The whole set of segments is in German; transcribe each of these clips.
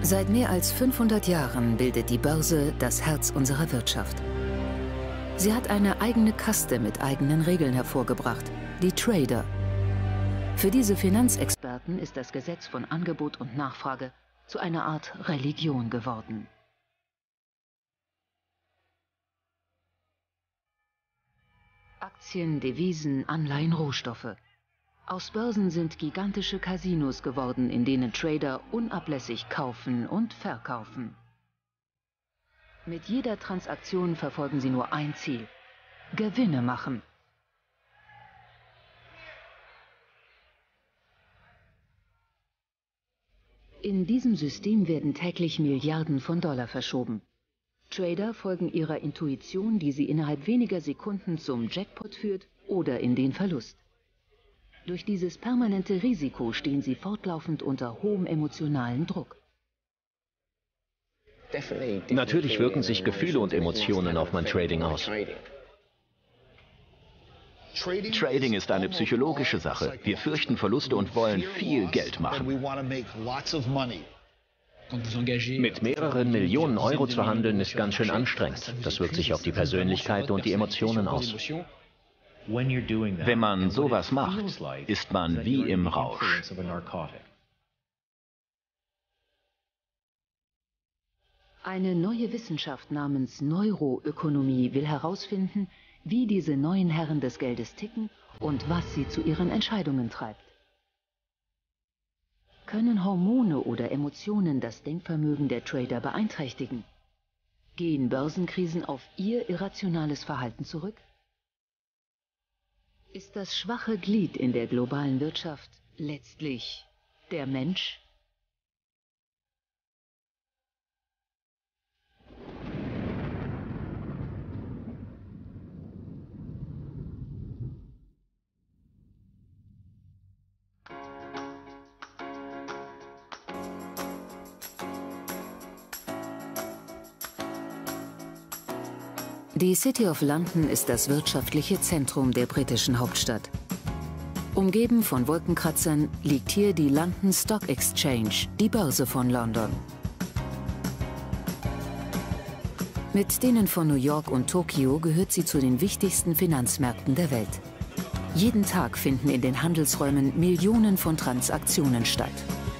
Seit mehr als 500 Jahren bildet die Börse das Herz unserer Wirtschaft. Sie hat eine eigene Kaste mit eigenen Regeln hervorgebracht, die Trader. Für diese Finanzexperten ist das Gesetz von Angebot und Nachfrage zu einer Art Religion geworden. Aktien, Devisen, Anleihen, Rohstoffe. Aus Börsen sind gigantische Casinos geworden, in denen Trader unablässig kaufen und verkaufen. Mit jeder Transaktion verfolgen sie nur ein Ziel: Gewinne machen. In diesem System werden täglich Milliarden von Dollar verschoben. Trader folgen ihrer Intuition, die sie innerhalb weniger Sekunden zum Jackpot führt oder in den Verlust. Durch dieses permanente Risiko stehen sie fortlaufend unter hohem emotionalen Druck. Natürlich wirken sich Gefühle und Emotionen auf mein Trading aus. Trading ist eine psychologische Sache. Wir fürchten Verluste und wollen viel Geld machen. Mit mehreren Millionen Euro zu handeln ist ganz schön anstrengend. Das wirkt sich auf die Persönlichkeit und die Emotionen aus. Wenn man sowas macht, ist man wie im Rausch. Eine neue Wissenschaft namens Neuroökonomie will herausfinden, wie diese neuen Herren des Geldes ticken und was sie zu ihren Entscheidungen treibt. Können Hormone oder Emotionen das Denkvermögen der Trader beeinträchtigen? Gehen Börsenkrisen auf ihr irrationales Verhalten zurück? Ist das schwache Glied in der globalen Wirtschaft letztlich der Mensch? Die City of London ist das wirtschaftliche Zentrum der britischen Hauptstadt. Umgeben von Wolkenkratzern liegt hier die London Stock Exchange, die Börse von London. Mit denen von New York und Tokio gehört sie zu den wichtigsten Finanzmärkten der Welt. Jeden Tag finden in den Handelsräumen Millionen von Transaktionen statt.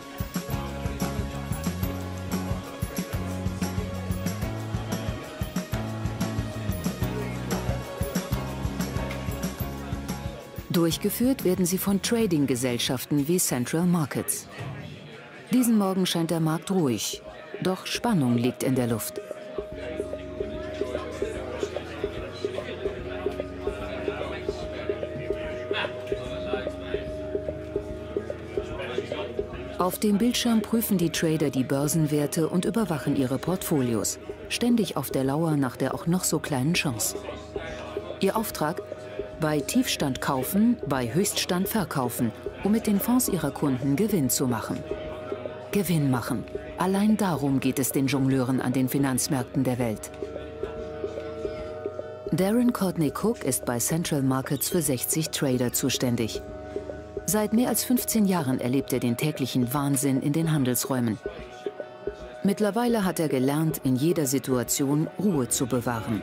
Durchgeführt werden sie von Trading-Gesellschaften wie Central Markets. Diesen Morgen scheint der Markt ruhig, doch Spannung liegt in der Luft. Auf dem Bildschirm prüfen die Trader die Börsenwerte und überwachen ihre Portfolios, ständig auf der Lauer nach der auch noch so kleinen Chance. Ihr Auftrag: bei Tiefstand kaufen, bei Höchststand verkaufen, um mit den Fonds ihrer Kunden Gewinn zu machen. Gewinn machen. Allein darum geht es den Jongleuren an den Finanzmärkten der Welt. Darren Courtney Cook ist bei Central Markets für 60 Trader zuständig. Seit mehr als 15 Jahren erlebt er den täglichen Wahnsinn in den Handelsräumen. Mittlerweile hat er gelernt, in jeder Situation Ruhe zu bewahren.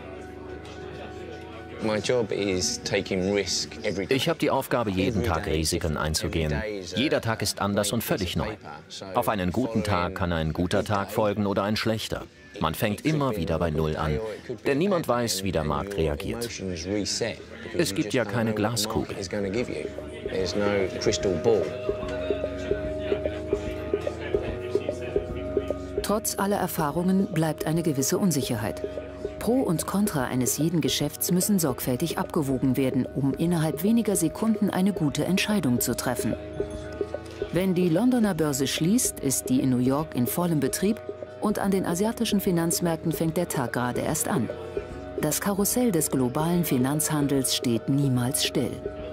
Ich habe die Aufgabe, jeden Tag Risiken einzugehen. Jeder Tag ist anders und völlig neu. Auf einen guten Tag kann ein guter Tag folgen oder ein schlechter. Man fängt immer wieder bei Null an, denn niemand weiß, wie der Markt reagiert. Es gibt ja keine Glaskugel. Trotz aller Erfahrungen bleibt eine gewisse Unsicherheit. Pro und Contra eines jeden Geschäfts müssen sorgfältig abgewogen werden, um innerhalb weniger Sekunden eine gute Entscheidung zu treffen. Wenn die Londoner Börse schließt, ist die in New York in vollem Betrieb und an den asiatischen Finanzmärkten fängt der Tag gerade erst an. Das Karussell des globalen Finanzhandels steht niemals still.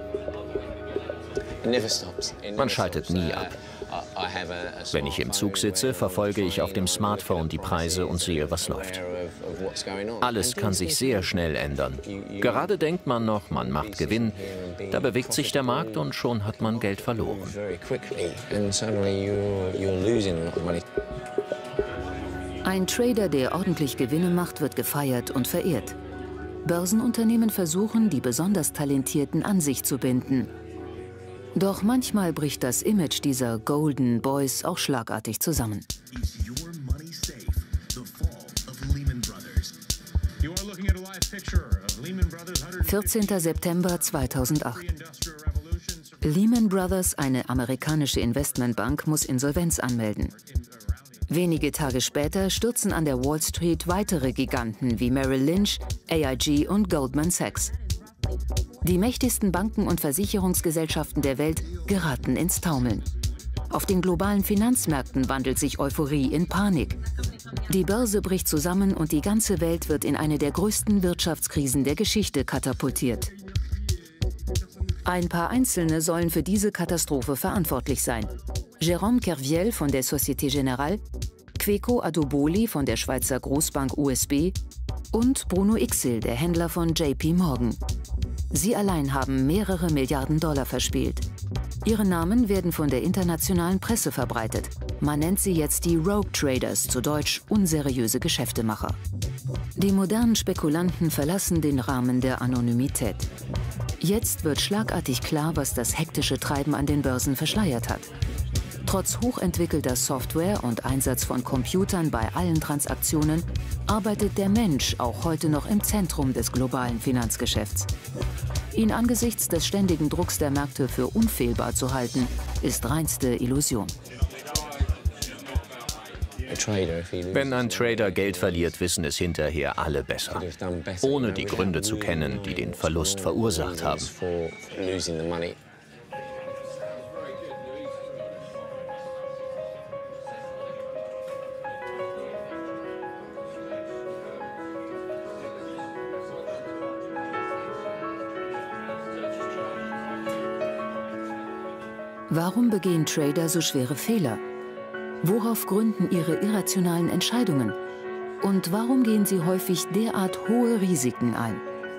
Man schaltet nie ab. Wenn ich im Zug sitze, verfolge ich auf dem Smartphone die Preise und sehe, was läuft. Alles kann sich sehr schnell ändern. Gerade denkt man noch, man macht Gewinn, da bewegt sich der Markt und schon hat man Geld verloren. Ein Trader, der ordentlich Gewinne macht, wird gefeiert und verehrt. Börsenunternehmen versuchen, die besonders Talentierten an sich zu binden. Doch manchmal bricht das Image dieser Golden Boys auch schlagartig zusammen. 14. September 2008. Lehman Brothers, eine amerikanische Investmentbank, muss Insolvenz anmelden. Wenige Tage später stürzen an der Wall Street weitere Giganten wie Merrill Lynch, AIG und Goldman Sachs. Die mächtigsten Banken und Versicherungsgesellschaften der Welt geraten ins Taumeln. Auf den globalen Finanzmärkten wandelt sich Euphorie in Panik. Die Börse bricht zusammen und die ganze Welt wird in eine der größten Wirtschaftskrisen der Geschichte katapultiert. Ein paar Einzelne sollen für diese Katastrophe verantwortlich sein. Jérôme Kerviel von der Société Générale, Kweku Adoboli von der Schweizer Großbank USB und Bruno Ixil, der Händler von JP Morgan. Sie allein haben mehrere Milliarden Dollar verspielt. Ihre Namen werden von der internationalen Presse verbreitet. Man nennt sie jetzt die Rogue Traders, zu Deutsch unseriöse Geschäftemacher. Die modernen Spekulanten verlassen den Rahmen der Anonymität. Jetzt wird schlagartig klar, was das hektische Treiben an den Börsen verschleiert hat. Trotz hochentwickelter Software und Einsatz von Computern bei allen Transaktionen arbeitet der Mensch auch heute noch im Zentrum des globalen Finanzgeschäfts. Ihn angesichts des ständigen Drucks der Märkte für unfehlbar zu halten, ist reinste Illusion. Wenn ein Trader Geld verliert, wissen es hinterher alle besser, ohne die Gründe zu kennen, die den Verlust verursacht haben. Warum begehen Trader so schwere Fehler? Worauf gründen ihre irrationalen Entscheidungen? Und warum gehen sie häufig derart hohe Risiken ein?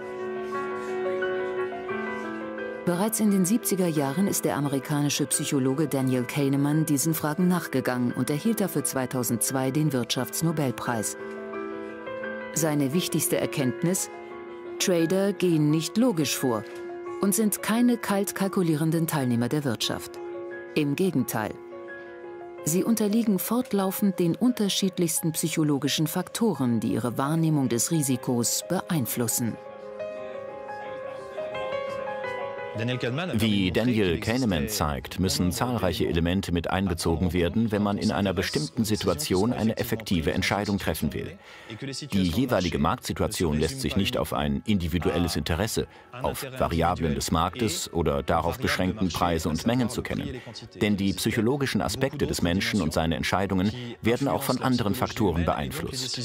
Bereits in den 70er Jahren ist der amerikanische Psychologe Daniel Kahneman diesen Fragen nachgegangen und erhielt dafür 2002 den Wirtschaftsnobelpreis. Seine wichtigste Erkenntnis: Trader gehen nicht logisch vor und sind keine kalt kalkulierenden Teilnehmer der Wirtschaft. Im Gegenteil. Sie unterliegen fortlaufend den unterschiedlichsten psychologischen Faktoren, die ihre Wahrnehmung des Risikos beeinflussen. Wie Daniel Kahneman zeigt, müssen zahlreiche Elemente mit einbezogen werden, wenn man in einer bestimmten Situation eine effektive Entscheidung treffen will. Die jeweilige Marktsituation lässt sich nicht auf ein individuelles Interesse, auf Variablen des Marktes oder darauf beschränken, Preise und Mengen zu kennen. Denn die psychologischen Aspekte des Menschen und seine Entscheidungen werden auch von anderen Faktoren beeinflusst.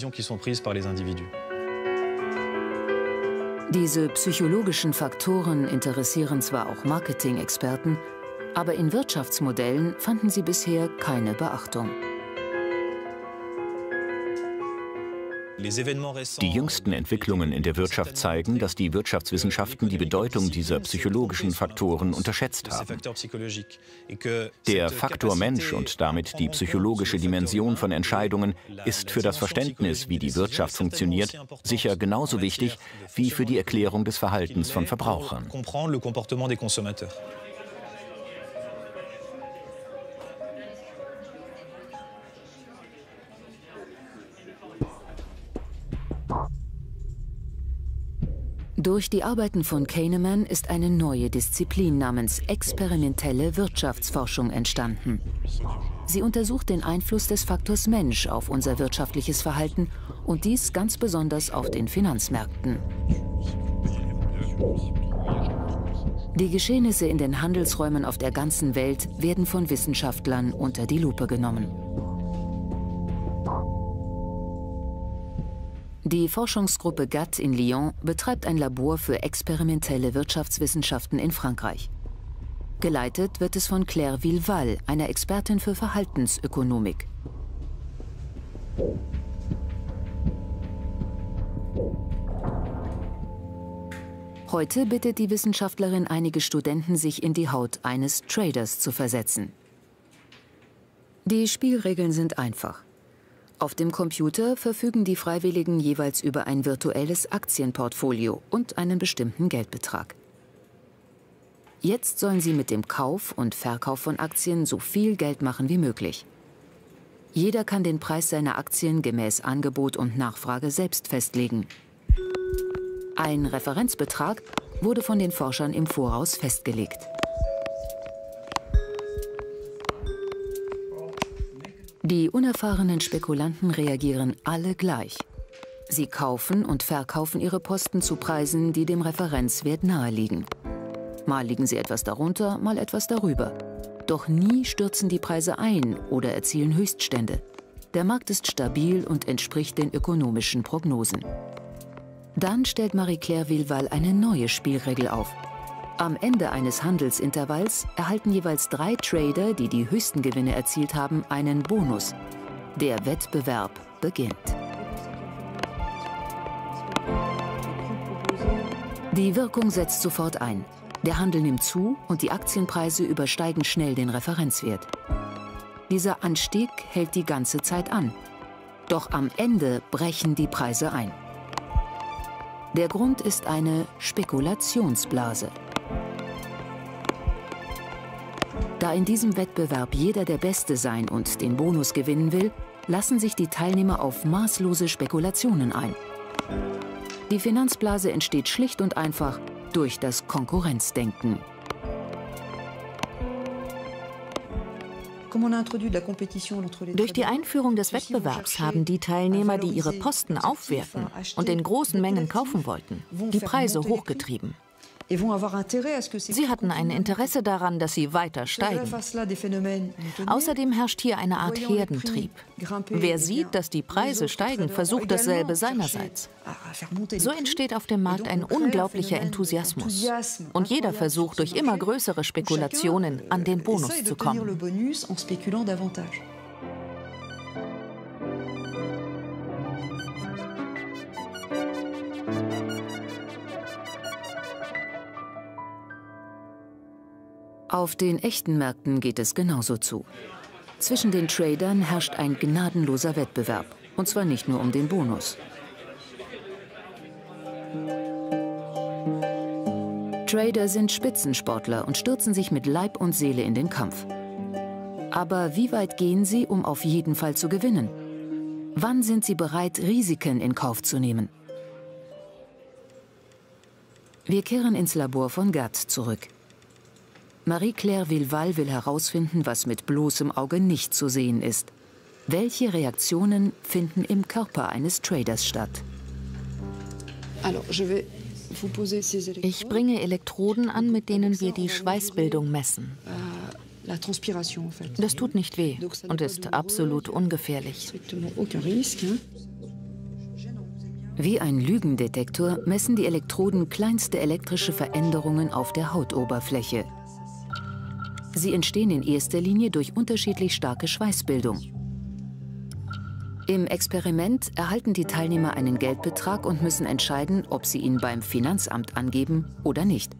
Diese psychologischen Faktoren interessieren zwar auch Marketing-Experten, aber in Wirtschaftsmodellen fanden sie bisher keine Beachtung. Die jüngsten Entwicklungen in der Wirtschaft zeigen, dass die Wirtschaftswissenschaften die Bedeutung dieser psychologischen Faktoren unterschätzt haben. Der Faktor Mensch und damit die psychologische Dimension von Entscheidungen ist für das Verständnis, wie die Wirtschaft funktioniert, sicher genauso wichtig wie für die Erklärung des Verhaltens von Verbrauchern. Durch die Arbeiten von Kahneman ist eine neue Disziplin namens experimentelle Wirtschaftsforschung entstanden. Sie untersucht den Einfluss des Faktors Mensch auf unser wirtschaftliches Verhalten und dies ganz besonders auf den Finanzmärkten. Die Geschehnisse in den Handelsräumen auf der ganzen Welt werden von Wissenschaftlern unter die Lupe genommen. Die Forschungsgruppe GATT in Lyon betreibt ein Labor für experimentelle Wirtschaftswissenschaften in Frankreich. Geleitet wird es von Claire Villeval, einer Expertin für Verhaltensökonomik. Heute bittet die Wissenschaftlerin einige Studenten, sich in die Haut eines Traders zu versetzen. Die Spielregeln sind einfach. Auf dem Computer verfügen die Freiwilligen jeweils über ein virtuelles Aktienportfolio und einen bestimmten Geldbetrag. Jetzt sollen sie mit dem Kauf und Verkauf von Aktien so viel Geld machen wie möglich. Jeder kann den Preis seiner Aktien gemäß Angebot und Nachfrage selbst festlegen. Ein Referenzbetrag wurde von den Forschern im Voraus festgelegt. Die unerfahrenen Spekulanten reagieren alle gleich. Sie kaufen und verkaufen ihre Posten zu Preisen, die dem Referenzwert naheliegen. Mal liegen sie etwas darunter, mal etwas darüber. Doch nie stürzen die Preise ein oder erzielen Höchststände. Der Markt ist stabil und entspricht den ökonomischen Prognosen. Dann stellt Marie-Claire Villeval eine neue Spielregel auf. Am Ende eines Handelsintervalls erhalten jeweils 3 Trader, die die höchsten Gewinne erzielt haben, einen Bonus. Der Wettbewerb beginnt. Die Wirkung setzt sofort ein. Der Handel nimmt zu und die Aktienpreise übersteigen schnell den Referenzwert. Dieser Anstieg hält die ganze Zeit an. Doch am Ende brechen die Preise ein. Der Grund ist eine Spekulationsblase. Da in diesem Wettbewerb jeder der Beste sein und den Bonus gewinnen will, lassen sich die Teilnehmer auf maßlose Spekulationen ein. Die Finanzblase entsteht schlicht und einfach durch das Konkurrenzdenken. Durch die Einführung des Wettbewerbs haben die Teilnehmer, die ihre Posten aufwerten und in großen Mengen kaufen wollten, die Preise hochgetrieben. Sie hatten ein Interesse daran, dass sie weiter steigen. Außerdem herrscht hier eine Art Herdentrieb. Wer sieht, dass die Preise steigen, versucht dasselbe seinerseits. So entsteht auf dem Markt ein unglaublicher Enthusiasmus. Und jeder versucht, durch immer größere Spekulationen an den Bonus zu kommen. Auf den echten Märkten geht es genauso zu. Zwischen den Tradern herrscht ein gnadenloser Wettbewerb. Und zwar nicht nur um den Bonus. Trader sind Spitzensportler und stürzen sich mit Leib und Seele in den Kampf. Aber wie weit gehen sie, um auf jeden Fall zu gewinnen? Wann sind sie bereit, Risiken in Kauf zu nehmen? Wir kehren ins Labor von Gerd zurück. Marie-Claire Villeval will herausfinden, was mit bloßem Auge nicht zu sehen ist. Welche Reaktionen finden im Körper eines Traders statt? Ich bringe Elektroden an, mit denen wir die Schweißbildung messen. Das tut nicht weh und ist absolut ungefährlich. Wie ein Lügendetektor messen die Elektroden kleinste elektrische Veränderungen auf der Hautoberfläche. Sie entstehen in erster Linie durch unterschiedlich starke Schweißbildung. Im Experiment erhalten die Teilnehmer einen Geldbetrag und müssen entscheiden, ob sie ihn beim Finanzamt angeben oder nicht.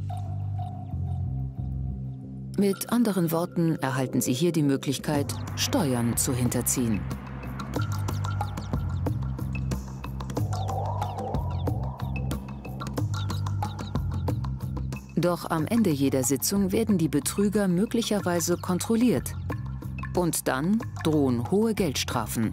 Mit anderen Worten erhalten sie hier die Möglichkeit, Steuern zu hinterziehen. Doch am Ende jeder Sitzung werden die Betrüger möglicherweise kontrolliert. Und dann drohen hohe Geldstrafen.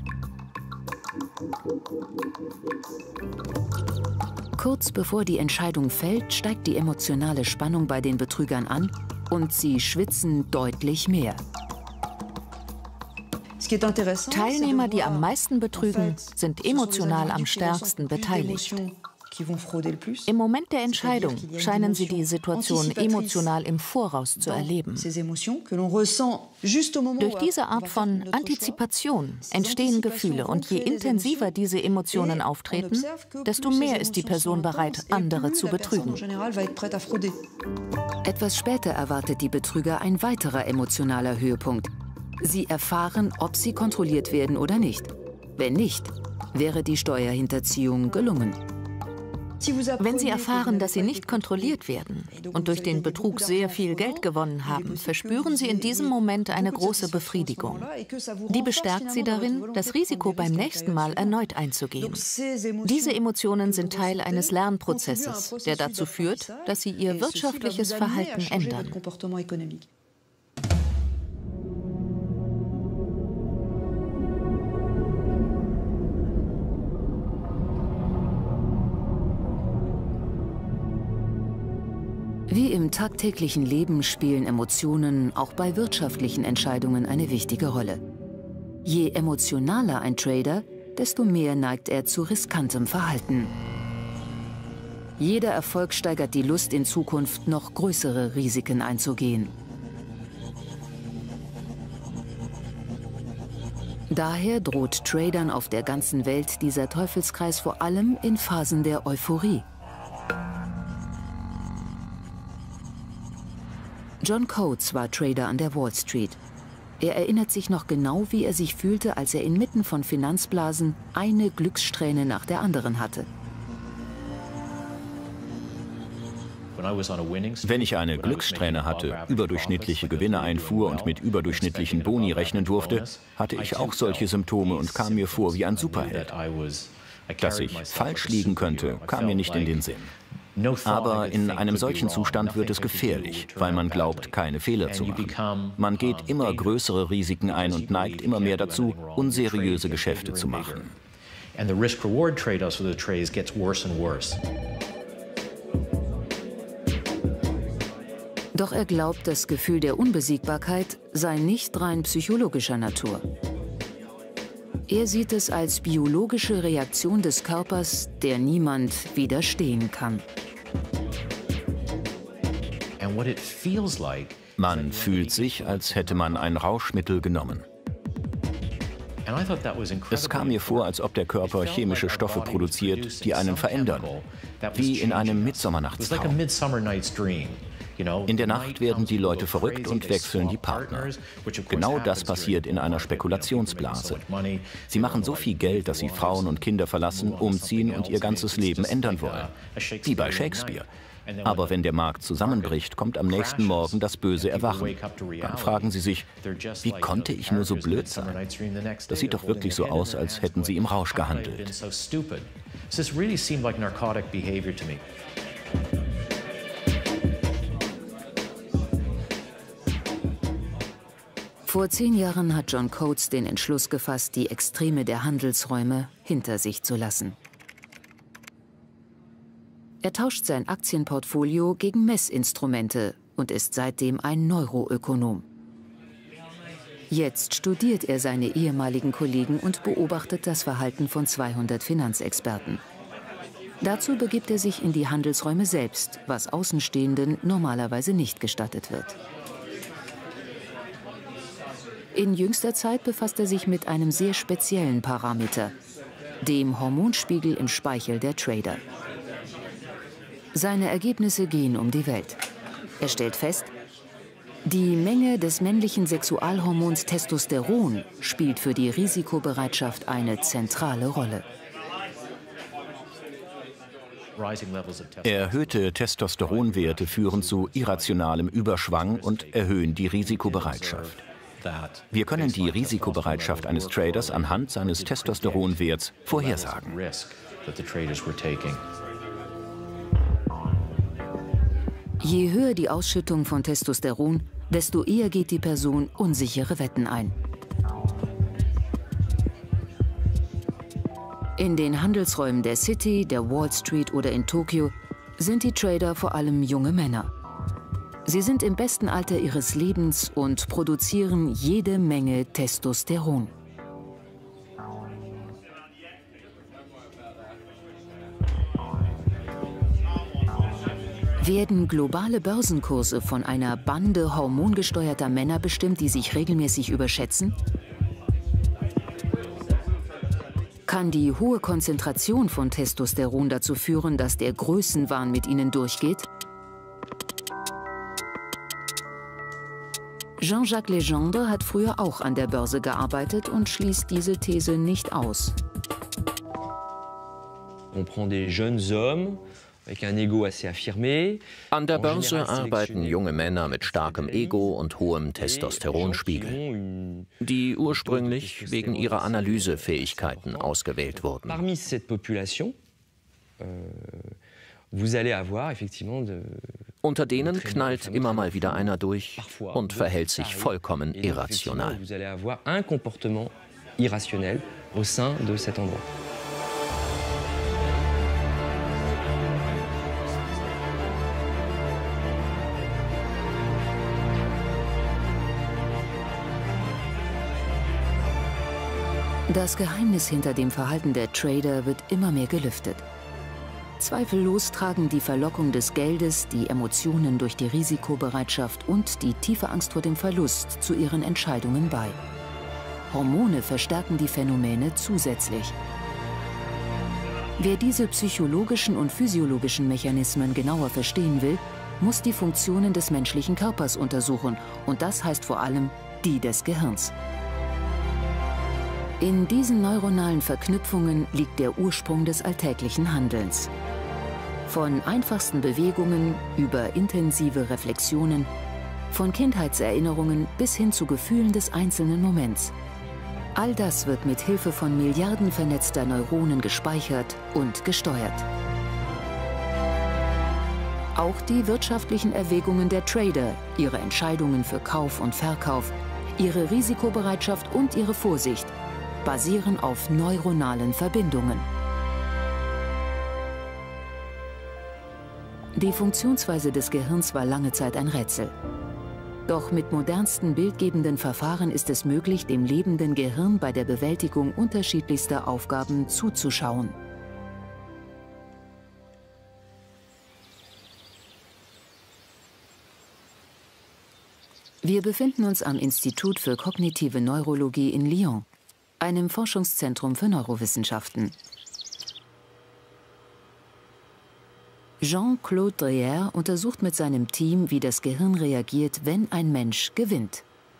Kurz bevor die Entscheidung fällt, steigt die emotionale Spannung bei den Betrügern an und sie schwitzen deutlich mehr. Teilnehmer, die am meisten betrügen, sind emotional am stärksten beteiligt. Im Moment der Entscheidung scheinen sie die Situation emotional im Voraus zu erleben. Durch diese Art von Antizipation entstehen Gefühle und je intensiver diese Emotionen auftreten, desto mehr ist die Person bereit, andere zu betrügen. Etwas später erwartet die Betrüger ein weiterer emotionaler Höhepunkt. Sie erfahren, ob sie kontrolliert werden oder nicht. Wenn nicht, wäre die Steuerhinterziehung gelungen. Wenn Sie erfahren, dass Sie nicht kontrolliert werden und durch den Betrug sehr viel Geld gewonnen haben, verspüren Sie in diesem Moment eine große Befriedigung. Die bestärkt Sie darin, das Risiko beim nächsten Mal erneut einzugehen. Diese Emotionen sind Teil eines Lernprozesses, der dazu führt, dass Sie Ihr wirtschaftliches Verhalten ändern. Wie im tagtäglichen Leben spielen Emotionen auch bei wirtschaftlichen Entscheidungen eine wichtige Rolle. Je emotionaler ein Trader, desto mehr neigt er zu riskantem Verhalten. Jeder Erfolg steigert die Lust, in Zukunft noch größere Risiken einzugehen. Daher droht Tradern auf der ganzen Welt dieser Teufelskreis vor allem in Phasen der Euphorie. John Coates war Trader an der Wall Street. Er erinnert sich noch genau, wie er sich fühlte, als er inmitten von Finanzblasen eine Glückssträhne nach der anderen hatte. Wenn ich eine Glückssträhne hatte, überdurchschnittliche Gewinne einfuhr und mit überdurchschnittlichen Boni rechnen durfte, hatte ich auch solche Symptome und kam mir vor wie ein Superheld. Dass ich falsch liegen könnte, kam mir nicht in den Sinn. Aber in einem solchen Zustand wird es gefährlich, weil man glaubt, keine Fehler zu machen. Man geht immer größere Risiken ein und neigt immer mehr dazu, unseriöse Geschäfte zu machen. Doch er glaubt, das Gefühl der Unbesiegbarkeit sei nicht rein psychologischer Natur. Er sieht es als biologische Reaktion des Körpers, der niemand widerstehen kann. Man fühlt sich, als hätte man ein Rauschmittel genommen. Es kam mir vor, als ob der Körper chemische Stoffe produziert, die einen verändern, wie in einem Mittsommernachtstraum. In der Nacht werden die Leute verrückt und wechseln die Partner. Genau das passiert in einer Spekulationsblase. Sie machen so viel Geld, dass sie Frauen und Kinder verlassen, umziehen und ihr ganzes Leben ändern wollen. Wie bei Shakespeare. Aber wenn der Markt zusammenbricht, kommt am nächsten Morgen das böse Erwachen. Dann fragen sie sich, wie konnte ich nur so blöd sein? Das sieht doch wirklich so aus, als hätten sie im Rausch gehandelt. Vor 10 Jahren hat John Coates den Entschluss gefasst, die Extreme der Handelsräume hinter sich zu lassen. Er tauscht sein Aktienportfolio gegen Messinstrumente und ist seitdem ein Neuroökonom. Jetzt studiert er seine ehemaligen Kollegen und beobachtet das Verhalten von 200 Finanzexperten. Dazu begibt er sich in die Handelsräume selbst, was Außenstehenden normalerweise nicht gestattet wird. In jüngster Zeit befasst er sich mit einem sehr speziellen Parameter, dem Hormonspiegel im Speichel der Trader. Seine Ergebnisse gehen um die Welt. Er stellt fest, die Menge des männlichen Sexualhormons Testosteron spielt für die Risikobereitschaft eine zentrale Rolle. Erhöhte Testosteronwerte führen zu irrationalem Überschwang und erhöhen die Risikobereitschaft. Wir können die Risikobereitschaft eines Traders anhand seines Testosteronwerts vorhersagen. Je höher die Ausschüttung von Testosteron, desto eher geht die Person unsichere Wetten ein. In den Handelsräumen der City, der Wall Street oder in Tokio sind die Trader vor allem junge Männer. Sie sind im besten Alter ihres Lebens und produzieren jede Menge Testosteron. Werden globale Börsenkurse von einer Bande hormongesteuerter Männer bestimmt, die sich regelmäßig überschätzen? Kann die hohe Konzentration von Testosteron dazu führen, dass der Größenwahn mit ihnen durchgeht? Jean-Jacques Legendre hat früher auch an der Börse gearbeitet und schließt diese These nicht aus. An der Börse arbeiten junge Männer mit starkem Ego und hohem Testosteronspiegel, die ursprünglich wegen ihrer Analysefähigkeiten ausgewählt wurden. Unter denen knallt immer mal wieder einer durch und verhält sich vollkommen irrational. Das Geheimnis hinter dem Verhalten der Trader wird immer mehr gelüftet. Zweifellos tragen die Verlockung des Geldes, die Emotionen durch die Risikobereitschaft und die tiefe Angst vor dem Verlust zu ihren Entscheidungen bei. Hormone verstärken die Phänomene zusätzlich. Wer diese psychologischen und physiologischen Mechanismen genauer verstehen will, muss die Funktionen des menschlichen Körpers untersuchen, und das heißt vor allem die des Gehirns. In diesen neuronalen Verknüpfungen liegt der Ursprung des alltäglichen Handelns. Von einfachsten Bewegungen über intensive Reflexionen, von Kindheitserinnerungen bis hin zu Gefühlen des einzelnen Moments. All das wird mit Hilfe von Milliarden vernetzter Neuronen gespeichert und gesteuert. Auch die wirtschaftlichen Erwägungen der Trader, ihre Entscheidungen für Kauf und Verkauf, ihre Risikobereitschaft und ihre Vorsicht basieren auf neuronalen Verbindungen. Die Funktionsweise des Gehirns war lange Zeit ein Rätsel. Doch mit modernsten bildgebenden Verfahren ist es möglich, dem lebenden Gehirn bei der Bewältigung unterschiedlichster Aufgaben zuzuschauen. Wir befinden uns am Institut für kognitive Neurologie in Lyon, einem Forschungszentrum für Neurowissenschaften. Jean-Claude Dreher untersucht mit seinem Team, wie das Gehirn reagiert, wenn ein Mensch gewinnt.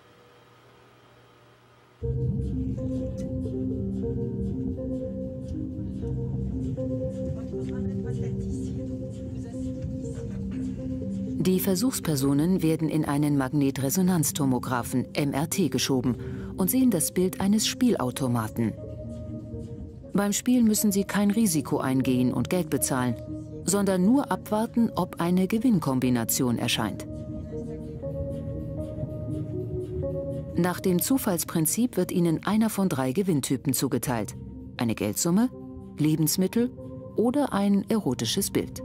Die Versuchspersonen werden in einen Magnetresonanztomographen, MRT, geschoben und sehen das Bild eines Spielautomaten. Beim Spiel müssen sie kein Risiko eingehen und Geld bezahlen, sondern nur abwarten, ob eine Gewinnkombination erscheint. Nach dem Zufallsprinzip wird ihnen einer von 3 Gewinntypen zugeteilt: eine Geldsumme, Lebensmittel oder ein erotisches Bild.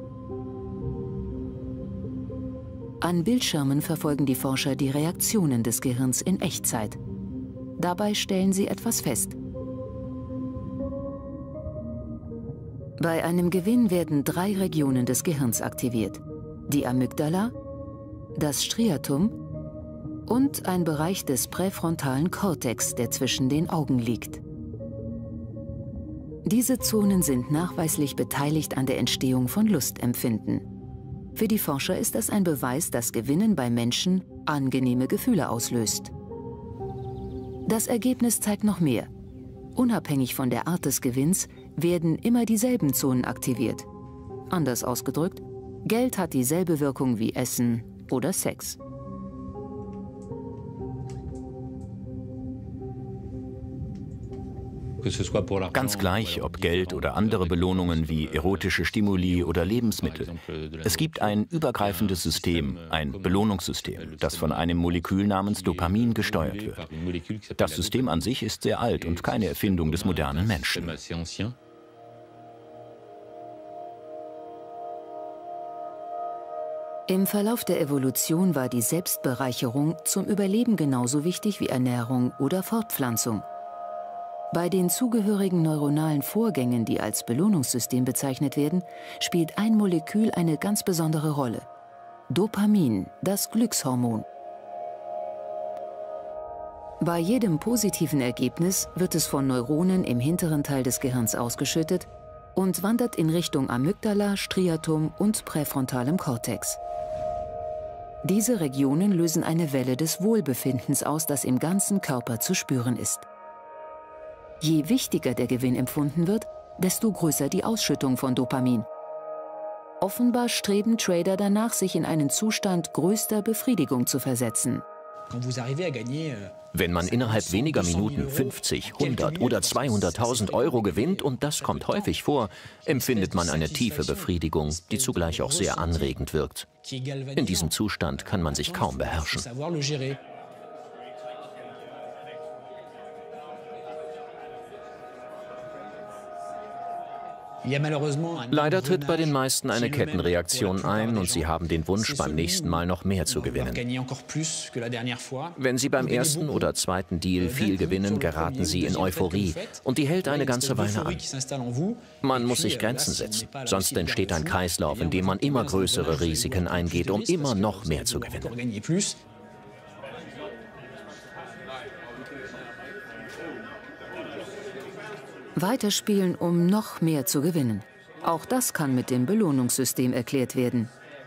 An Bildschirmen verfolgen die Forscher die Reaktionen des Gehirns in Echtzeit. Dabei stellen sie etwas fest. Bei einem Gewinn werden 3 Regionen des Gehirns aktiviert: die Amygdala, das Striatum und ein Bereich des präfrontalen Kortex, der zwischen den Augen liegt. Diese Zonen sind nachweislich beteiligt an der Entstehung von Lustempfinden. Für die Forscher ist das ein Beweis, dass Gewinnen bei Menschen angenehme Gefühle auslöst. Das Ergebnis zeigt noch mehr. Unabhängig von der Art des Gewinns werden immer dieselben Zonen aktiviert. Anders ausgedrückt, Geld hat dieselbe Wirkung wie Essen oder Sex. Ganz gleich, ob Geld oder andere Belohnungen wie erotische Stimuli oder Lebensmittel. Es gibt ein übergreifendes System, ein Belohnungssystem, das von einem Molekül namens Dopamin gesteuert wird. Das System an sich ist sehr alt und keine Erfindung des modernen Menschen. Im Verlauf der Evolution war die Selbstbereicherung zum Überleben genauso wichtig wie Ernährung oder Fortpflanzung. Bei den zugehörigen neuronalen Vorgängen, die als Belohnungssystem bezeichnet werden, spielt ein Molekül eine ganz besondere Rolle: Dopamin, das Glückshormon. Bei jedem positiven Ergebnis wird es von Neuronen im hinteren Teil des Gehirns ausgeschüttet und wandert in Richtung Amygdala, Striatum und präfrontalem Kortex. Diese Regionen lösen eine Welle des Wohlbefindens aus, das im ganzen Körper zu spüren ist. Je wichtiger der Gewinn empfunden wird, desto größer die Ausschüttung von Dopamin. Offenbar streben Trader danach, sich in einen Zustand größter Befriedigung zu versetzen. Wenn man innerhalb weniger Minuten 50, 100 oder 200.000 Euro gewinnt, und das kommt häufig vor, empfindet man eine tiefe Befriedigung, die zugleich auch sehr anregend wirkt. In diesem Zustand kann man sich kaum beherrschen. Leider tritt bei den meisten eine Kettenreaktion ein und sie haben den Wunsch, beim nächsten Mal noch mehr zu gewinnen. Wenn sie beim ersten oder zweiten Deal viel gewinnen, geraten sie in Euphorie und die hält eine ganze Weile an. Man muss sich Grenzen setzen, sonst entsteht ein Kreislauf, in dem man immer größere Risiken eingeht, um immer noch mehr zu gewinnen. Weiterspielen, um noch mehr zu gewinnen. Auch das kann mit dem Belohnungssystem erklärt werden.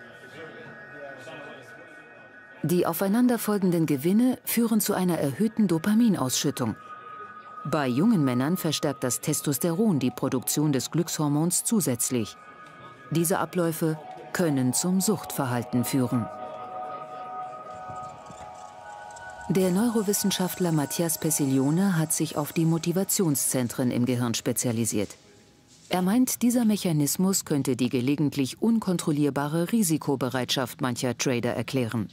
Die aufeinanderfolgenden Gewinne führen zu einer erhöhten Dopaminausschüttung. Bei jungen Männern verstärkt das Testosteron die Produktion des Glückshormons zusätzlich. Diese Abläufe können zum Suchtverhalten führen. Der Neurowissenschaftler Matthias Pessiglione hat sich auf die Motivationszentren im Gehirn spezialisiert. Er meint, dieser Mechanismus könnte die gelegentlich unkontrollierbare Risikobereitschaft mancher Trader erklären.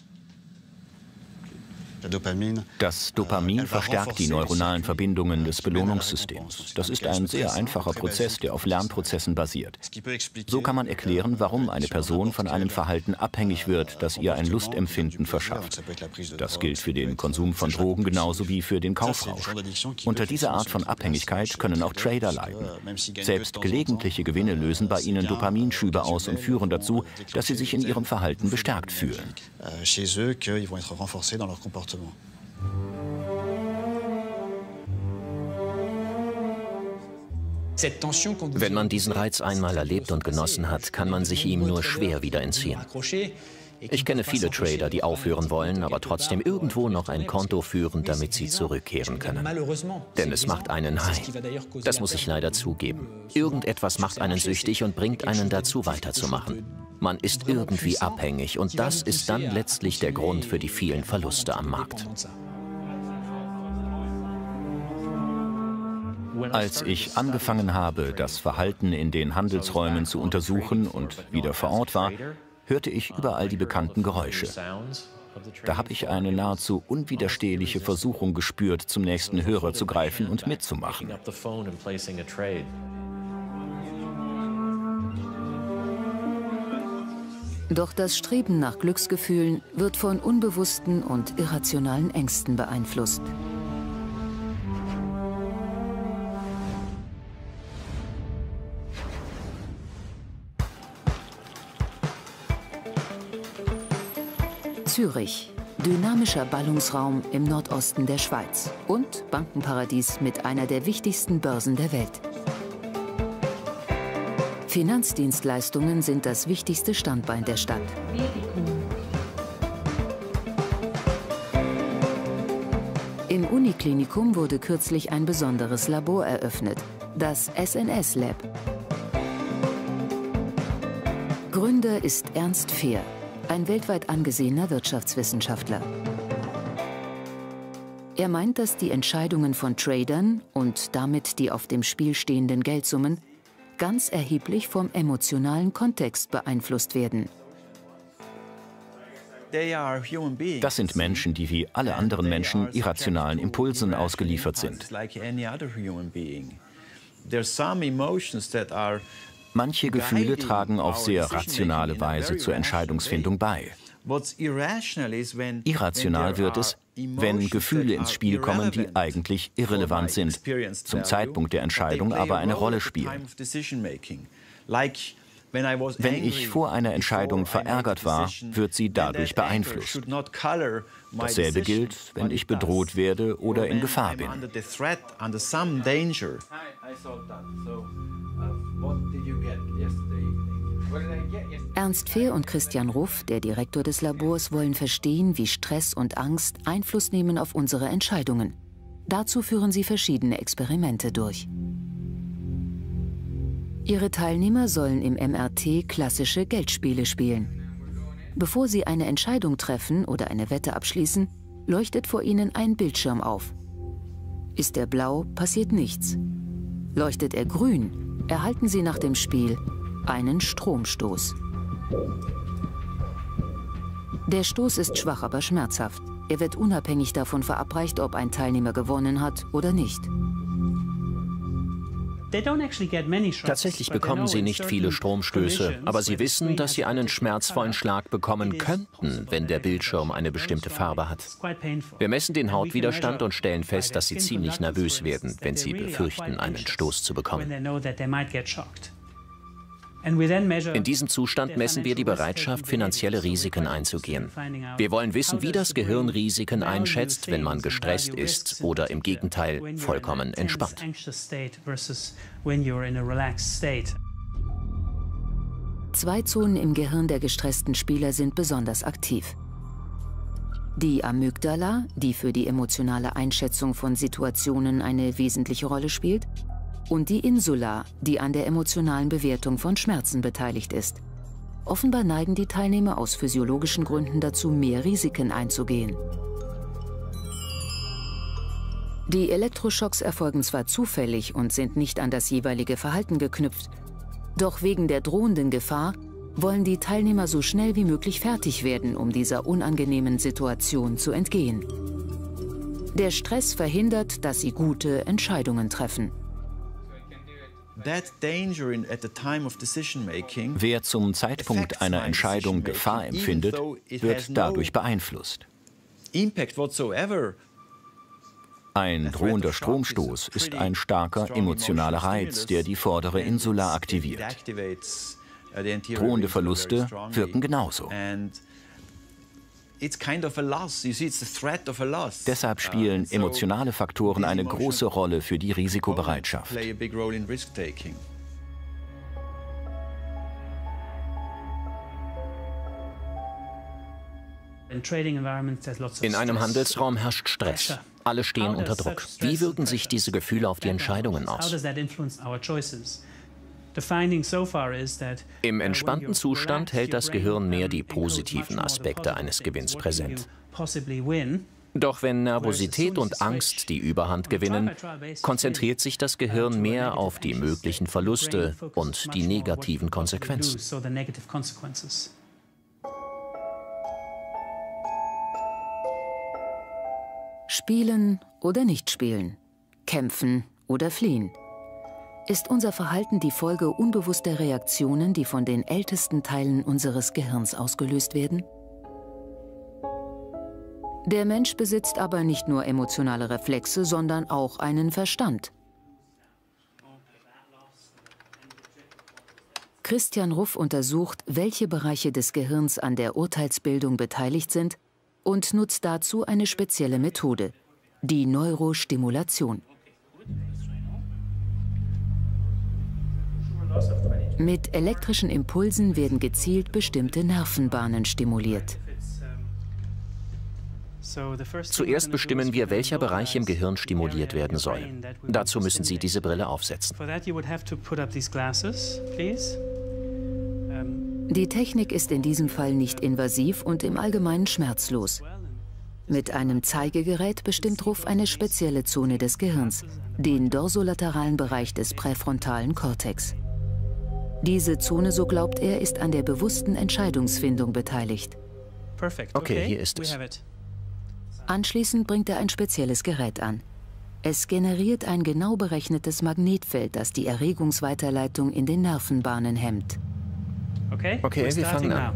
Das Dopamin verstärkt die neuronalen Verbindungen des Belohnungssystems. Das ist ein sehr einfacher Prozess, der auf Lernprozessen basiert. So kann man erklären, warum eine Person von einem Verhalten abhängig wird, das ihr ein Lustempfinden verschafft. Das gilt für den Konsum von Drogen genauso wie für den Kaufrausch. Unter dieser Art von Abhängigkeit können auch Trader leiden. Selbst gelegentliche Gewinne lösen bei ihnen Dopaminschübe aus und führen dazu, dass sie sich in ihrem Verhalten bestärkt fühlen. Wenn man diesen Reiz einmal erlebt und genossen hat, kann man sich ihm nur schwer wieder entziehen. Ich kenne viele Trader, die aufhören wollen, aber trotzdem irgendwo noch ein Konto führen, damit sie zurückkehren können. Denn es macht einen high. Das muss ich leider zugeben. Irgendetwas macht einen süchtig und bringt einen dazu, weiterzumachen. Man ist irgendwie abhängig und das ist dann letztlich der Grund für die vielen Verluste am Markt. Als ich angefangen habe, das Verhalten in den Handelsräumen zu untersuchen und wieder vor Ort war, hörte ich überall die bekannten Geräusche. Da habe ich eine nahezu unwiderstehliche Versuchung gespürt, zum nächsten Hörer zu greifen und mitzumachen. Doch das Streben nach Glücksgefühlen wird von unbewussten und irrationalen Ängsten beeinflusst. Zürich, dynamischer Ballungsraum im Nordosten der Schweiz und Bankenparadies mit einer der wichtigsten Börsen der Welt. Finanzdienstleistungen sind das wichtigste Standbein der Stadt. Im Uniklinikum wurde kürzlich ein besonderes Labor eröffnet, das SNS Lab. Gründer ist Ernst Fehr, ein weltweit angesehener Wirtschaftswissenschaftler. Er meint, dass die Entscheidungen von Tradern und damit die auf dem Spiel stehenden Geldsummen ganz erheblich vom emotionalen Kontext beeinflusst werden. Das sind Menschen, die wie alle anderen Menschen irrationalen Impulsen ausgeliefert sind. Manche Gefühle tragen auf sehr rationale Weise zur Entscheidungsfindung bei. Irrational wird es, wenn Gefühle ins Spiel kommen, die eigentlich irrelevant sind, zum Zeitpunkt der Entscheidung aber eine Rolle spielen. Wenn ich vor einer Entscheidung verärgert war, wird sie dadurch beeinflusst. Dasselbe gilt, wenn ich bedroht werde oder in Gefahr bin. Ernst Fehr und Christian Ruff, der Direktor des Labors, wollen verstehen, wie Stress und Angst Einfluss nehmen auf unsere Entscheidungen. Dazu führen sie verschiedene Experimente durch. Ihre Teilnehmer sollen im MRT klassische Geldspiele spielen. Bevor sie eine Entscheidung treffen oder eine Wette abschließen, leuchtet vor ihnen ein Bildschirm auf. Ist er blau, passiert nichts. Leuchtet er grün, erhalten sie nach dem Spiel einen Stromstoß. Der Stoß ist schwach, aber schmerzhaft. Er wird unabhängig davon verabreicht, ob ein Teilnehmer gewonnen hat oder nicht. Tatsächlich bekommen sie nicht viele Stromstöße, aber sie wissen, dass sie einen schmerzvollen Schlag bekommen könnten, wenn der Bildschirm eine bestimmte Farbe hat. Wir messen den Hautwiderstand und stellen fest, dass sie ziemlich nervös werden, wenn sie befürchten, einen Stoß zu bekommen. In diesem Zustand messen wir die Bereitschaft, finanzielle Risiken einzugehen. Wir wollen wissen, wie das Gehirn Risiken einschätzt, wenn man gestresst ist oder im Gegenteil vollkommen entspannt. Zwei Zonen im Gehirn der gestressten Spieler sind besonders aktiv. Die Amygdala, die für die emotionale Einschätzung von Situationen eine wesentliche Rolle spielt, und die Insula, die an der emotionalen Bewertung von Schmerzen beteiligt ist. Offenbar neigen die Teilnehmer aus physiologischen Gründen dazu, mehr Risiken einzugehen. Die Elektroschocks erfolgen zwar zufällig und sind nicht an das jeweilige Verhalten geknüpft, doch wegen der drohenden Gefahr wollen die Teilnehmer so schnell wie möglich fertig werden, um dieser unangenehmen Situation zu entgehen. Der Stress verhindert, dass sie gute Entscheidungen treffen. Wer zum Zeitpunkt einer Entscheidung Gefahr empfindet, wird dadurch beeinflusst. Ein drohender Stromstoß ist ein starker emotionaler Reiz, der die vordere Insula aktiviert. Drohende Verluste wirken genauso. Deshalb spielen emotionale Faktoren eine große Rolle für die Risikobereitschaft. In einem Handelsraum herrscht Stress. Alle stehen unter Druck. Wie wirken sich diese Gefühle auf die Entscheidungen aus? Im entspannten Zustand hält das Gehirn mehr die positiven Aspekte eines Gewinns präsent. Doch wenn Nervosität und Angst die Überhand gewinnen, konzentriert sich das Gehirn mehr auf die möglichen Verluste und die negativen Konsequenzen. Spielen oder nicht spielen, kämpfen oder fliehen. Ist unser Verhalten die Folge unbewusster Reaktionen, die von den ältesten Teilen unseres Gehirns ausgelöst werden? Der Mensch besitzt aber nicht nur emotionale Reflexe, sondern auch einen Verstand. Christian Ruff untersucht, welche Bereiche des Gehirns an der Urteilsbildung beteiligt sind und nutzt dazu eine spezielle Methode, die Neurostimulation. Mit elektrischen Impulsen werden gezielt bestimmte Nervenbahnen stimuliert. Zuerst bestimmen wir, welcher Bereich im Gehirn stimuliert werden soll. Dazu müssen Sie diese Brille aufsetzen. Die Technik ist in diesem Fall nicht invasiv und im Allgemeinen schmerzlos. Mit einem Zeigegerät bestimmt Ruff eine spezielle Zone des Gehirns, den dorsolateralen Bereich des präfrontalen Kortex. Diese Zone, so glaubt er, ist an der bewussten Entscheidungsfindung beteiligt. Okay, hier ist es. Anschließend bringt er ein spezielles Gerät an. Es generiert ein genau berechnetes Magnetfeld, das die Erregungsweiterleitung in den Nervenbahnen hemmt. Okay, wir fangen an.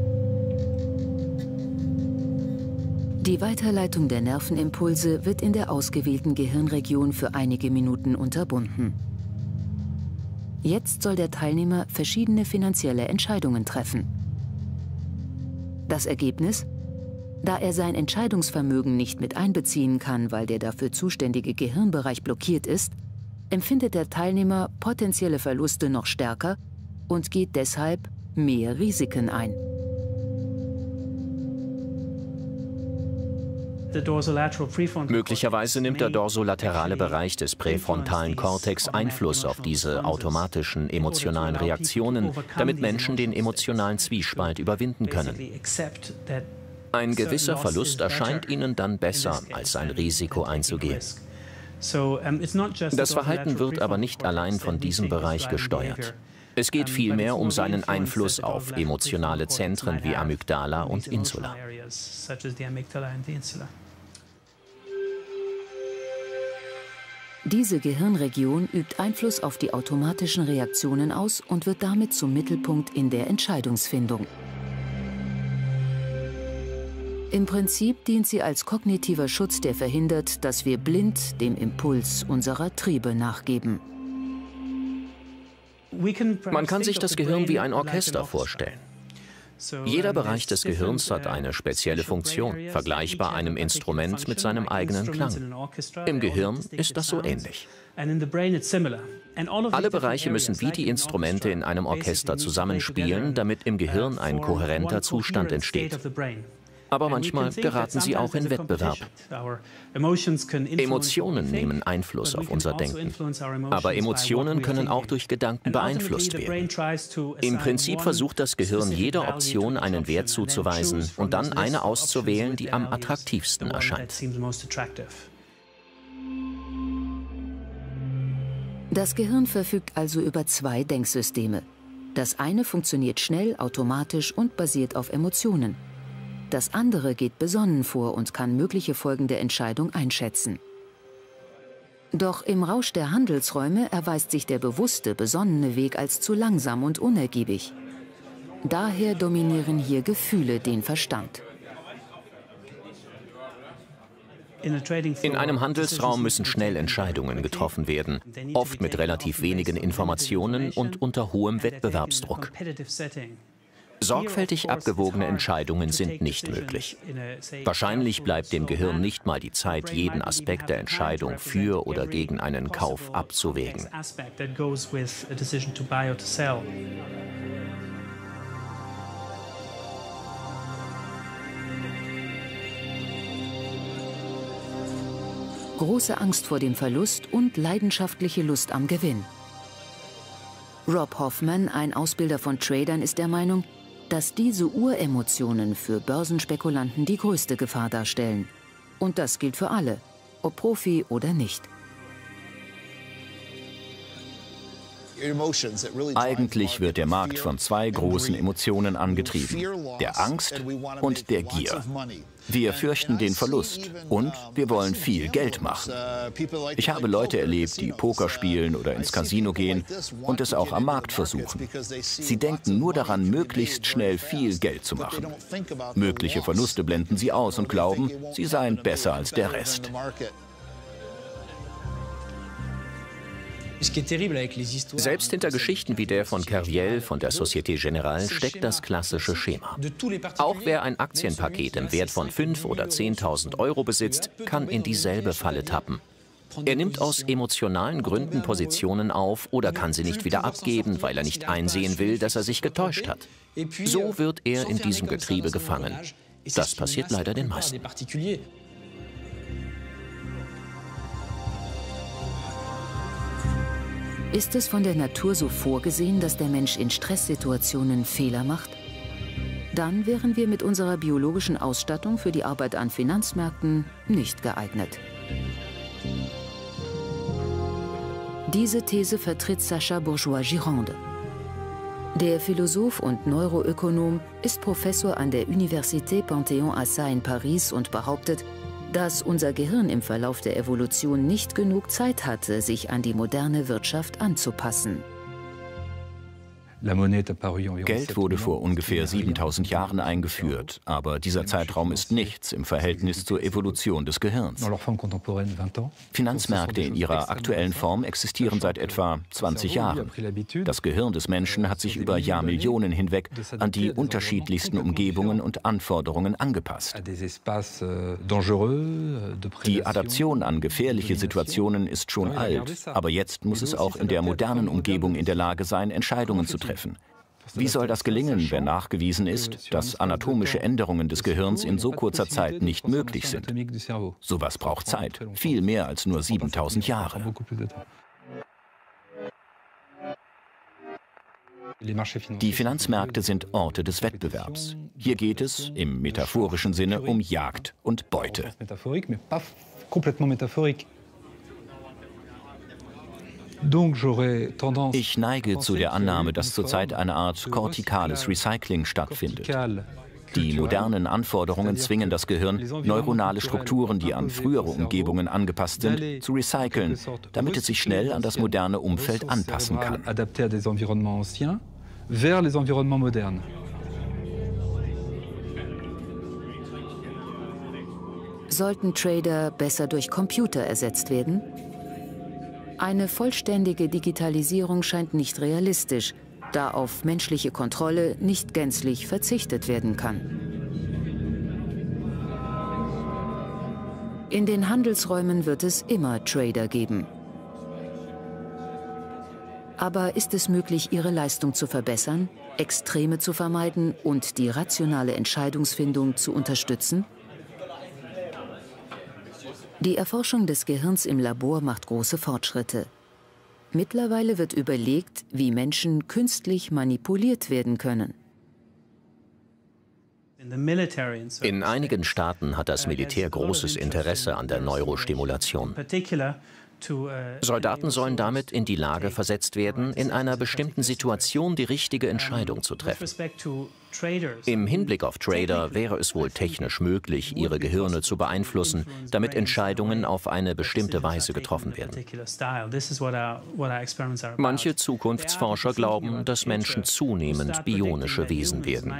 Die Weiterleitung der Nervenimpulse wird in der ausgewählten Gehirnregion für einige Minuten unterbunden. Jetzt soll der Teilnehmer verschiedene finanzielle Entscheidungen treffen. Das Ergebnis? Da er sein Entscheidungsvermögen nicht mit einbeziehen kann, weil der dafür zuständige Gehirnbereich blockiert ist, empfindet der Teilnehmer potenzielle Verluste noch stärker und geht deshalb mehr Risiken ein. Möglicherweise nimmt der dorsolaterale Bereich des präfrontalen Kortex Einfluss auf diese automatischen emotionalen Reaktionen, damit Menschen den emotionalen Zwiespalt überwinden können. Ein gewisser Verlust erscheint ihnen dann besser, als ein Risiko einzugehen. Das Verhalten wird aber nicht allein von diesem Bereich gesteuert. Es geht vielmehr um seinen Einfluss auf emotionale Zentren wie Amygdala und Insula. Diese Gehirnregion übt Einfluss auf die automatischen Reaktionen aus und wird damit zum Mittelpunkt in der Entscheidungsfindung. Im Prinzip dient sie als kognitiver Schutz, der verhindert, dass wir blind dem Impuls unserer Triebe nachgeben. Man kann sich das Gehirn wie ein Orchester vorstellen. Jeder Bereich des Gehirns hat eine spezielle Funktion, vergleichbar einem Instrument mit seinem eigenen Klang. Im Gehirn ist das so ähnlich. Alle Bereiche müssen wie die Instrumente in einem Orchester zusammenspielen, damit im Gehirn ein kohärenter Zustand entsteht. Aber manchmal geraten sie auch in Wettbewerb. Emotionen nehmen Einfluss auf unser Denken. Aber Emotionen können auch durch Gedanken beeinflusst werden. Im Prinzip versucht das Gehirn jeder Option einen Wert zuzuweisen und dann eine auszuwählen, die am attraktivsten erscheint. Das Gehirn verfügt also über zwei Denksysteme. Das eine funktioniert schnell, automatisch und basiert auf Emotionen. Das andere geht besonnen vor und kann mögliche Folgen der Entscheidung einschätzen. Doch im Rausch der Handelsräume erweist sich der bewusste, besonnene Weg als zu langsam und unergiebig. Daher dominieren hier Gefühle den Verstand. In einem Handelsraum müssen schnell Entscheidungen getroffen werden, oft mit relativ wenigen Informationen und unter hohem Wettbewerbsdruck. Sorgfältig abgewogene Entscheidungen sind nicht möglich. Wahrscheinlich bleibt dem Gehirn nicht mal die Zeit, jeden Aspekt der Entscheidung für oder gegen einen Kauf abzuwägen. Große Angst vor dem Verlust und leidenschaftliche Lust am Gewinn. Rob Hoffman, ein Ausbilder von Tradern, ist der Meinung, dass diese Uremotionen für Börsenspekulanten die größte Gefahr darstellen. Und das gilt für alle, ob Profi oder nicht. Eigentlich wird der Markt von zwei großen Emotionen angetrieben, der Angst und der Gier. Wir fürchten den Verlust und wir wollen viel Geld machen. Ich habe Leute erlebt, die Poker spielen oder ins Casino gehen und es auch am Markt versuchen. Sie denken nur daran, möglichst schnell viel Geld zu machen. Mögliche Verluste blenden sie aus und glauben, sie seien besser als der Rest. Selbst hinter Geschichten wie der von Kerviel von der Société Générale steckt das klassische Schema. Auch wer ein Aktienpaket im Wert von 5.000 oder 10.000 Euro besitzt, kann in dieselbe Falle tappen. Er nimmt aus emotionalen Gründen Positionen auf oder kann sie nicht wieder abgeben, weil er nicht einsehen will, dass er sich getäuscht hat. So wird er in diesem Getriebe gefangen. Das passiert leider den meisten. Ist es von der Natur so vorgesehen, dass der Mensch in Stresssituationen Fehler macht? Dann wären wir mit unserer biologischen Ausstattung für die Arbeit an Finanzmärkten nicht geeignet. Diese These vertritt Sacha Bourgeois-Gironde. Der Philosoph und Neuroökonom ist Professor an der Université Panthéon-Assas in Paris und behauptet, dass unser Gehirn im Verlauf der Evolution nicht genug Zeit hatte, sich an die moderne Wirtschaft anzupassen. Geld wurde vor ungefähr 7000 Jahren eingeführt, aber dieser Zeitraum ist nichts im Verhältnis zur Evolution des Gehirns. Finanzmärkte in ihrer aktuellen Form existieren seit etwa 20 Jahren. Das Gehirn des Menschen hat sich über Jahrmillionen hinweg an die unterschiedlichsten Umgebungen und Anforderungen angepasst. Die Adaption an gefährliche Situationen ist schon alt, aber jetzt muss es auch in der modernen Umgebung in der Lage sein, Entscheidungen zu treffen. Wie soll das gelingen, wenn nachgewiesen ist, dass anatomische Änderungen des Gehirns in so kurzer Zeit nicht möglich sind? Sowas braucht Zeit, viel mehr als nur 7000 Jahre. Die Finanzmärkte sind Orte des Wettbewerbs. Hier geht es, im metaphorischen Sinne, um Jagd und Beute. Ich neige zu der Annahme, dass zurzeit eine Art kortikales Recycling stattfindet. Die modernen Anforderungen zwingen das Gehirn, neuronale Strukturen, die an frühere Umgebungen angepasst sind, zu recyceln, damit es sich schnell an das moderne Umfeld anpassen kann. Sollten Trader besser durch Computer ersetzt werden? Eine vollständige Digitalisierung scheint nicht realistisch, da auf menschliche Kontrolle nicht gänzlich verzichtet werden kann. In den Handelsräumen wird es immer Trader geben. Aber ist es möglich, ihre Leistung zu verbessern, Extreme zu vermeiden und die rationale Entscheidungsfindung zu unterstützen? Die Erforschung des Gehirns im Labor macht große Fortschritte. Mittlerweile wird überlegt, wie Menschen künstlich manipuliert werden können. In einigen Staaten hat das Militär großes Interesse an der Neurostimulation. Soldaten sollen damit in die Lage versetzt werden, in einer bestimmten Situation die richtige Entscheidung zu treffen. Im Hinblick auf Trader wäre es wohl technisch möglich, ihre Gehirne zu beeinflussen, damit Entscheidungen auf eine bestimmte Weise getroffen werden. Manche Zukunftsforscher glauben, dass Menschen zunehmend bionische Wesen werden.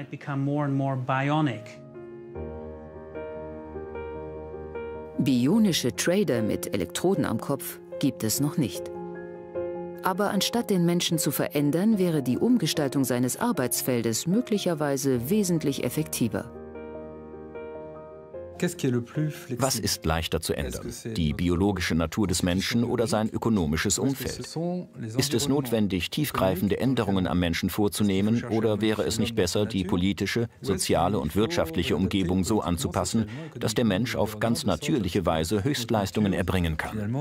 Bionische Trader mit Elektroden am Kopf gibt es noch nicht. Aber anstatt den Menschen zu verändern, wäre die Umgestaltung seines Arbeitsfeldes möglicherweise wesentlich effektiver. Was ist leichter zu ändern? Die biologische Natur des Menschen oder sein ökonomisches Umfeld? Ist es notwendig, tiefgreifende Änderungen am Menschen vorzunehmen, oder wäre es nicht besser, die politische, soziale und wirtschaftliche Umgebung so anzupassen, dass der Mensch auf ganz natürliche Weise Höchstleistungen erbringen kann?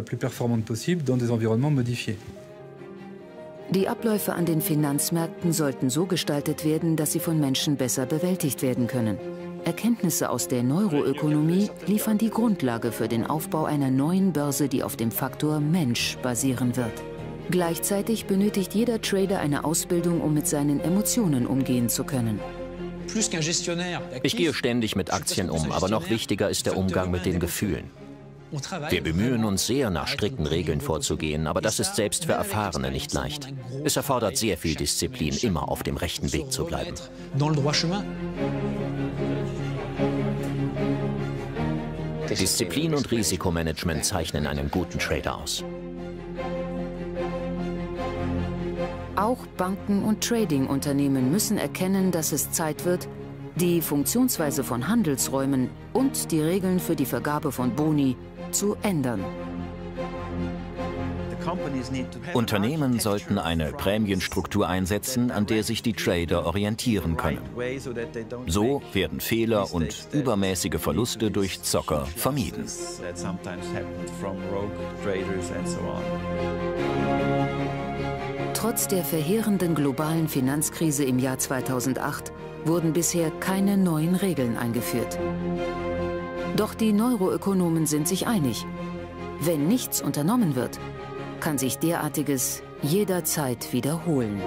Die Abläufe an den Finanzmärkten sollten so gestaltet werden, dass sie von Menschen besser bewältigt werden können. Erkenntnisse aus der Neuroökonomie liefern die Grundlage für den Aufbau einer neuen Börse, die auf dem Faktor Mensch basieren wird. Gleichzeitig benötigt jeder Trader eine Ausbildung, um mit seinen Emotionen umgehen zu können. Ich gehe ständig mit Aktien um, aber noch wichtiger ist der Umgang mit den Gefühlen. Wir bemühen uns sehr, nach strikten Regeln vorzugehen, aber das ist selbst für Erfahrene nicht leicht. Es erfordert sehr viel Disziplin, immer auf dem rechten Weg zu bleiben. Disziplin und Risikomanagement zeichnen einen guten Trader aus. Auch Banken und Trading-Unternehmen müssen erkennen, dass es Zeit wird, die Funktionsweise von Handelsräumen und die Regeln für die Vergabe von Boni zu ändern. Unternehmen sollten eine Prämienstruktur einsetzen, an der sich die Trader orientieren können. So werden Fehler und übermäßige Verluste durch Zocker vermieden. Trotz der verheerenden globalen Finanzkrise im Jahr 2008 wurden bisher keine neuen Regeln eingeführt. Doch die Neuroökonomen sind sich einig: Wenn nichts unternommen wird, kann sich derartiges jederzeit wiederholen.